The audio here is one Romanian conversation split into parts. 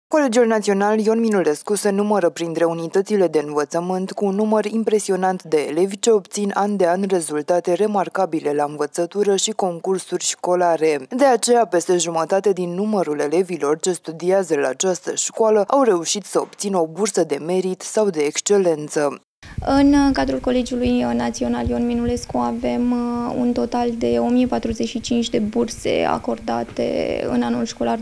Colegiul Național Ion Minulescu se numără printre unitățile de învățământ cu un număr impresionant de elevi ce obțin an de an rezultate remarcabile la învățătură și concursuri școlare. De aceea, peste jumătate din numărul elevilor ce studiază la această școală au reușit să obțină o bursă de merit sau de excelență. În cadrul Colegiului Național Ion Minulescu avem un total de 1045 de burse acordate în anul școlar 2023-2024.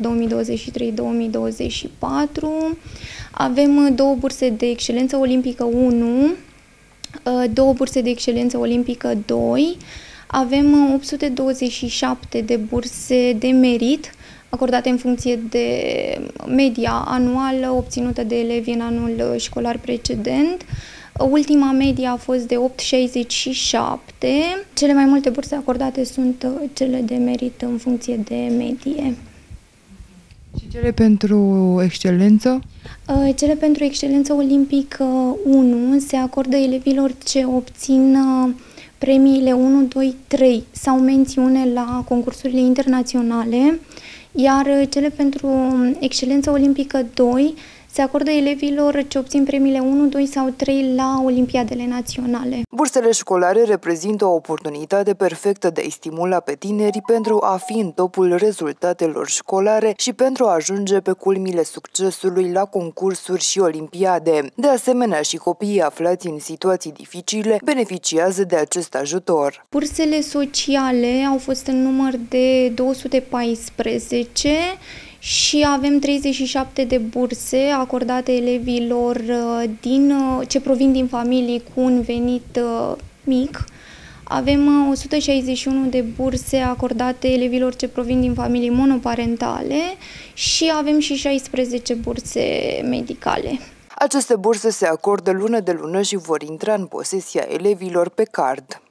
Avem 2 burse de excelență olimpică 1, 2 burse de excelență olimpică 2, avem 827 de burse de merit acordate în funcție de media anuală obținută de elevi în anul școlar precedent. Ultima medie a fost de 8,67. Cele mai multe burse acordate sunt cele de merit în funcție de medie. Și cele pentru excelență? Cele pentru excelență olimpică 1 se acordă elevilor ce obțin premiile 1, 2, 3 sau mențiune la concursurile internaționale, iar cele pentru excelență olimpică 2 se acordă elevilor ce obțin premiile 1, 2 sau 3 la olimpiadele naționale. Bursele școlare reprezintă o oportunitate perfectă de a-i stimula pe tineri pentru a fi în topul rezultatelor școlare și pentru a ajunge pe culmile succesului la concursuri și olimpiade. De asemenea, și copiii aflați în situații dificile beneficiază de acest ajutor. Bursele sociale au fost în număr de 214 și avem 37 de burse acordate elevilor ce provin din familii cu un venit mic. Avem 161 de burse acordate elevilor ce provin din familii monoparentale și avem și 16 burse medicale. Aceste burse se acordă lună de lună și vor intra în posesia elevilor pe card.